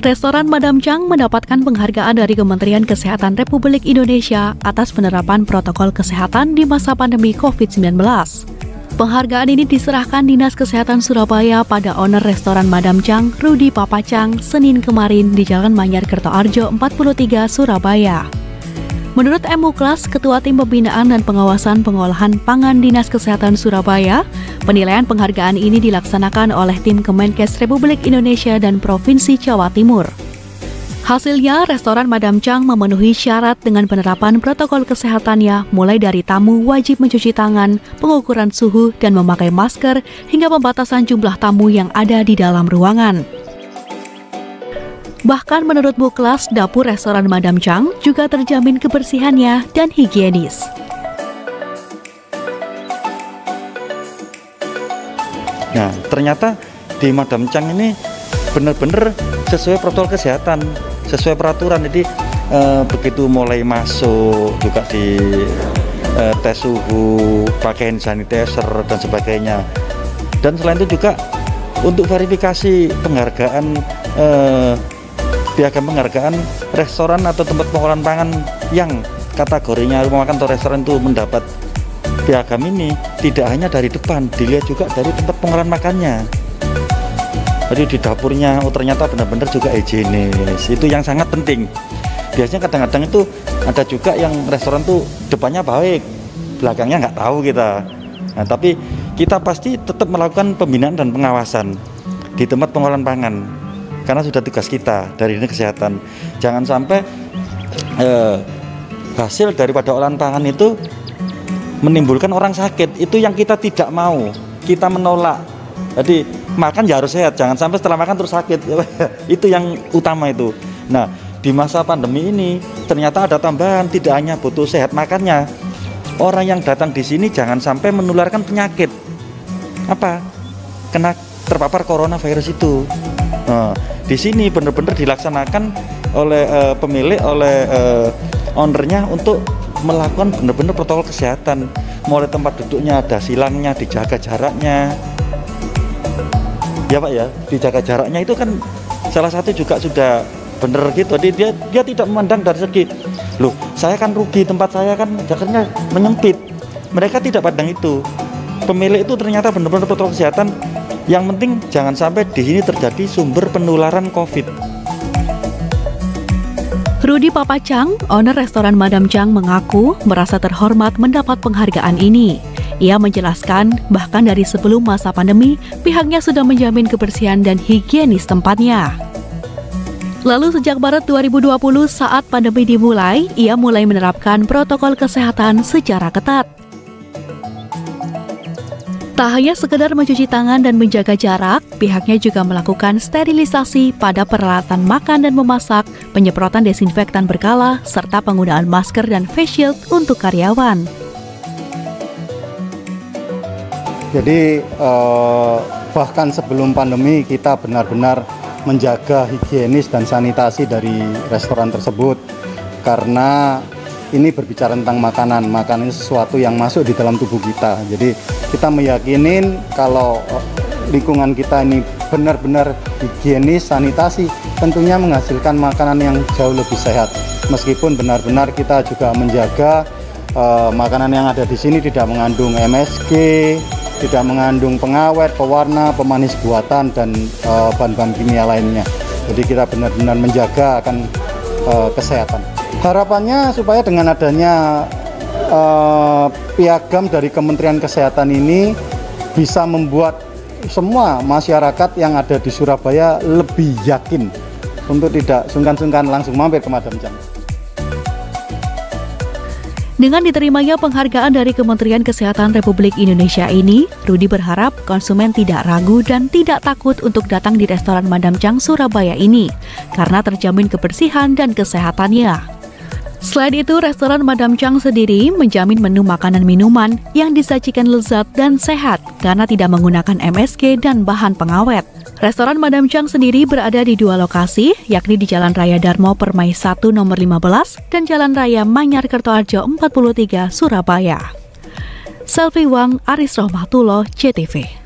Restoran Madam Chang mendapatkan penghargaan dari Kementerian Kesehatan Republik Indonesia atas penerapan protokol kesehatan di masa pandemi COVID-19. Penghargaan ini diserahkan Dinas Kesehatan Surabaya pada owner restoran Madam Chang, Rudy Papa Chang, Senin kemarin di Jalan Manyar Kertoarjo 43, Surabaya. Menurut M. Muklas, Ketua Tim Pembinaan dan Pengawasan Pengolahan Pangan Dinas Kesehatan Surabaya, penilaian penghargaan ini dilaksanakan oleh tim Kemenkes Republik Indonesia dan Provinsi Jawa Timur. Hasilnya, restoran Madam Chang memenuhi syarat dengan penerapan protokol kesehatannya, mulai dari tamu wajib mencuci tangan, pengukuran suhu, dan memakai masker, hingga pembatasan jumlah tamu yang ada di dalam ruangan. Bahkan menurut Muklas, dapur restoran Madam Chang juga terjamin kebersihannya dan higienis. Nah, ternyata di Madam Chang ini benar-benar sesuai protokol kesehatan, sesuai peraturan. Jadi begitu mulai masuk juga di tes suhu, pakai hand sanitizer dan sebagainya. Dan selain itu juga untuk verifikasi penghargaan piagam penghargaan restoran atau tempat pengolahan pangan yang kategorinya rumah makan atau restoran itu mendapat piagam ini tidak hanya dari depan, dilihat juga dari tempat pengolahan makannya. Jadi di dapurnya, ternyata benar-benar juga higienis. Itu yang sangat penting. Biasanya kadang-kadang itu ada juga yang restoran tuh depannya baik, belakangnya nggak tahu kita. Nah, tapi kita pasti tetap melakukan pembinaan dan pengawasan di tempat pengolahan pangan. Karena sudah tugas kita dari Dinas Kesehatan. Jangan sampai hasil daripada olahan pangan itu menimbulkan orang sakit. Itu yang kita tidak mau, kita menolak. Jadi makan ya harus sehat, jangan sampai setelah makan terus sakit. Itu yang utama itu. Nah, di masa pandemi ini ternyata ada tambahan, tidak hanya butuh sehat makannya. Orang yang datang di sini jangan sampai menularkan penyakit. Apa? Kena terpapar coronavirus itu. Nah, di sini benar-benar dilaksanakan oleh pemilik, oleh ownernya untuk melakukan benar-benar protokol kesehatan. Mulai tempat duduknya ada silangnya, dijaga jaraknya. Ya Pak ya, dijaga jaraknya itu kan salah satu juga sudah benar gitu. Dia tidak memandang dari segi, loh saya kan rugi, tempat saya kan jaraknya menyempit. Mereka tidak pandang itu. Pemilik itu ternyata benar-benar protokol kesehatan. Yang penting jangan sampai di sini terjadi sumber penularan COVID. Rudy Papa Chang, owner restoran Madam Chang, mengaku merasa terhormat mendapat penghargaan ini. Ia menjelaskan bahkan dari sebelum masa pandemi, pihaknya sudah menjamin kebersihan dan higienis tempatnya. Lalu sejak Maret 2020 saat pandemi dimulai, ia mulai menerapkan protokol kesehatan secara ketat. Tak hanya sekedar mencuci tangan dan menjaga jarak, pihaknya juga melakukan sterilisasi pada peralatan makan dan memasak, penyemprotan desinfektan berkala, serta penggunaan masker dan face shield untuk karyawan. Jadi bahkan sebelum pandemi kita benar-benar menjaga higienis dan sanitasi dari restoran tersebut, karena ini berbicara tentang makanan. Makanan ini sesuatu yang masuk di dalam tubuh kita. Jadi kita meyakinin kalau lingkungan kita ini benar-benar higienis, sanitasi, tentunya menghasilkan makanan yang jauh lebih sehat. Meskipun benar-benar kita juga menjaga makanan yang ada di sini tidak mengandung MSG, tidak mengandung pengawet, pewarna, pemanis buatan, dan bahan-bahan kimia lainnya. Jadi kita benar-benar menjaga akan kesehatan. Harapannya supaya dengan adanya piagam dari Kementerian Kesehatan ini bisa membuat semua masyarakat yang ada di Surabaya lebih yakin untuk tidak sungkan-sungkan langsung mampir ke Madam Chang. Dengan diterimanya penghargaan dari Kementerian Kesehatan Republik Indonesia ini, Rudy berharap konsumen tidak ragu dan tidak takut untuk datang di restoran Madam Chang Surabaya ini, karena terjamin kebersihan dan kesehatannya. Selain itu, restoran Madam Chang sendiri menjamin menu makanan minuman yang disajikan lezat dan sehat karena tidak menggunakan MSG dan bahan pengawet. Restoran Madam Chang sendiri berada di dua lokasi, yakni di Jalan Raya Darmo Permai 1 nomor 15 dan Jalan Raya Manyar Kertoarjo 43, Surabaya. Selvi Wang, Aris Rohmatullah, JTV.